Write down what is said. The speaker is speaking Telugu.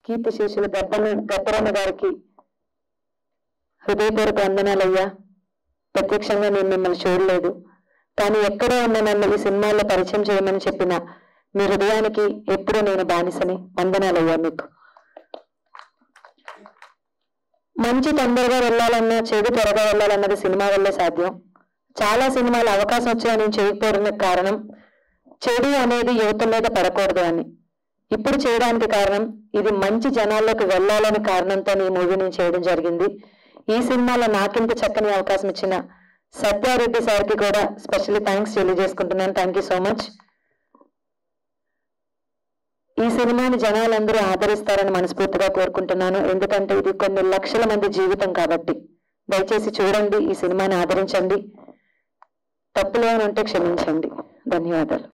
కీర్తిశేషులు గబ్బరన్న గారికి హృదయపూర్వక వందనాలయ్యా. ప్రత్యక్షంగా నేను మిమ్మల్ని చూడలేదు, కానీ ఎక్కడో ఉన్న నన్ను ఈ సినిమాల్లో పరిచయం చేయమని చెప్పిన మీ హృదయానికి ఎప్పుడూ నేను బానిసని. వందనాలయ్యా మీకు. మంచి తొందరగా వెళ్ళాలన్నా చెడు త్వరగా వెళ్ళాలన్నది సినిమా వల్లే సాధ్యం. చాలా సినిమాలు అవకాశం వచ్చినా నేను చేయకపోవడానికి కారణం చెడు అనేది యువత మీద పడకూడదు అని. ఇప్పుడు చేయడానికి కారణం ఇది మంచి జనాల్లోకి వెళ్ళాలని కారణంతో ఈ మూవీ నేను చేయడం జరిగింది. ఈ సినిమాలో నాకింత చక్కని అవకాశం ఇచ్చిన సత్యారెడ్డి సార్కి కూడా స్పెషల్లీ థ్యాంక్స్ తెలియజేసుకుంటున్నాను. Thank you so much. ఈ సినిమాని జనాలందరూ ఆదరిస్తారని మనస్ఫూర్తిగా కోరుకుంటున్నాను. ఎందుకంటే ఇది కొన్ని లక్షల మంది జీవితం కాబట్టి దయచేసి చూడండి, ఈ సినిమాని ఆదరించండి. తప్పులేమని ఉంటే క్షమించండి. ధన్యవాదాలు.